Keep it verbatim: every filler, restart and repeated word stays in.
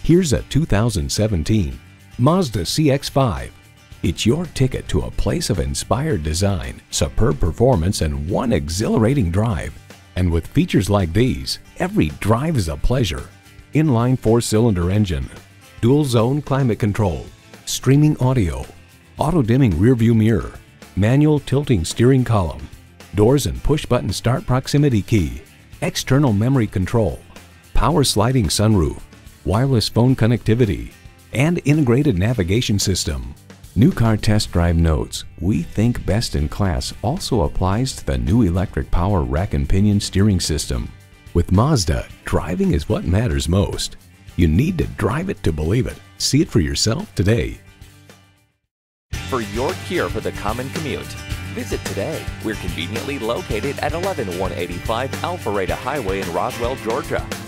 Here's a two thousand seventeen Mazda C X five. It's your ticket to a place of inspired design, superb performance, and one exhilarating drive. And with features like these, every drive is a pleasure. Inline four-cylinder engine, dual zone climate control, streaming audio, auto-dimming rearview mirror, manual tilting steering column, doors and push-button start proximity key, external memory control, power sliding sunroof, wireless phone connectivity, and integrated navigation system. New Car Test Drive notes, "We think best in class" also applies to the new electric power rack and pinion steering system. With Mazda, driving is what matters most. You need to drive it to believe it. See it for yourself today. For your cure for the common commute, visit today. We're conveniently located at eleven one eighty-five Alpharetta Highway in Roswell, Georgia.